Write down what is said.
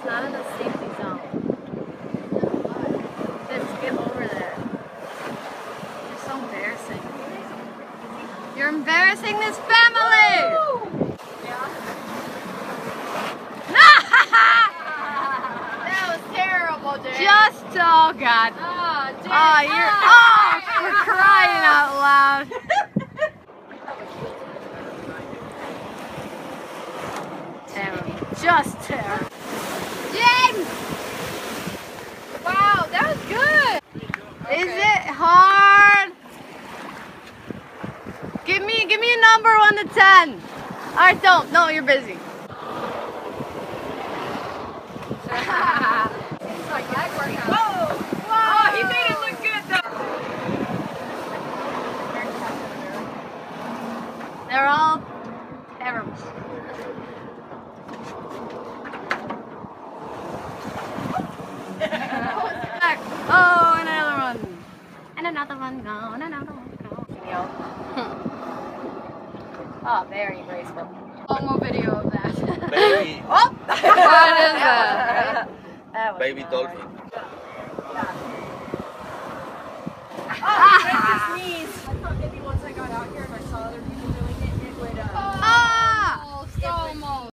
not in the safety zone. Let's get over there. You're so embarrassing. You're embarrassing this family! That was terrible, dude. Just, oh God. Oh, dude. Oh, you're, we're crying out loud. Terrible. Just terrible. James! Wow, that was good. Is it hard? Give me a number 1 to 10. Alright, don't. No, you're busy. It's like leg workout. Whoa! Whoa! Oh, he made it look good though. They're all terrible. Oh, and another one. And another one gone, another one gone. Oh, very graceful. One more video of that. Baby, Oh! What is that? That was baby not dolphin. right. Oh, he sneeze. I thought maybe once I got out here and I saw other people doing it, it would. Oh!